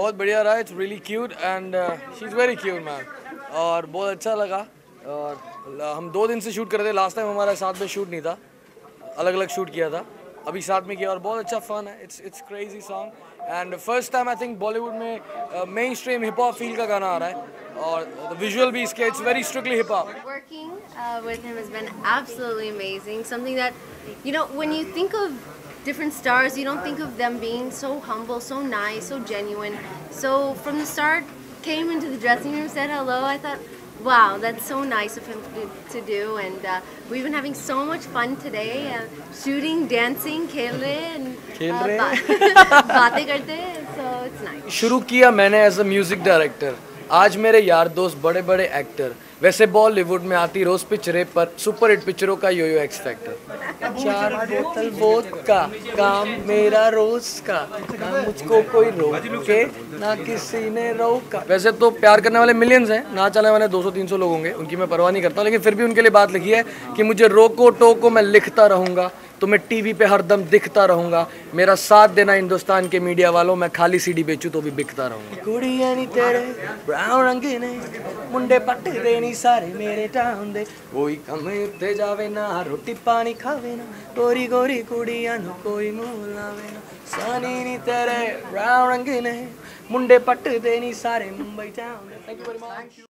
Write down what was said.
बहुत बढ़िया रहा. It's really cute and she's very cute man. और बहुत अच्छा लगा. और हम 2 दिन से शूट कर रहे थे. लास्ट टाइम हमारा साथ में शूट नहीं था, अलग अलग शूट किया था. अभी साथ में किया और बहुत अच्छा फन है. It's crazy song and first time I think Bollywood में mainstream hip hop feel का गाना आ रहा है. और विजुअल भी इसके it's very strictly hip hop. Working with him has been absolutely amazing. Something that, you know, when you think of different stars, you don't think of them being so humble, so nice, so genuine. So from the start, came into the dressing room, said hello. I thought, wow, that's so nice of him to do. And we've been having so much fun today, shooting, dancing, खेल रहे and बातें करते. So it's nice. शुरू किया मैंने as a music director. आज मेरे यार दोस्त बड़े बड़े एक्टर. वैसे बॉलीवुड में आती रोज पिक्चरें पर सुपर हिट पिक्चरों का यो एक्स फैक्टर. 4 बोतल वोदका काम मेरा रोज का, ना मुझको कोई रोके ना किसी ने रोका. वैसे तो प्यार करने वाले मिलियंस हैं, ना चलने वाले 200-300 लोग होंगे, उनकी मैं परवाह नहीं करता. लेकिन फिर भी उनके लिए बात लिखी है कि मुझे रोको टोको मैं लिखता रहूँगा, तो मैं टीवी पे हरदम दिखता रहूँगा. मेरा साथ देना हिंदुस्तान के मीडिया वालों, मैं खाली सीडी बेचूं तो भी बिकता रहूँगा. कुड़ियां नी तेरे ब्राउन रंग ने मुंडे पट दे नी सारे मेरे टाउन दे. कोई कम उत्ते जावे ना, रोटी पानी खावे ना, गोरी गोरी कुड़ियां नु कोई मुंह लावे ना. सनी नी तेरे ब्राउन रंग ने मुंडे पट दे नी सारे मुंबई टाउन दे. Thank you very much.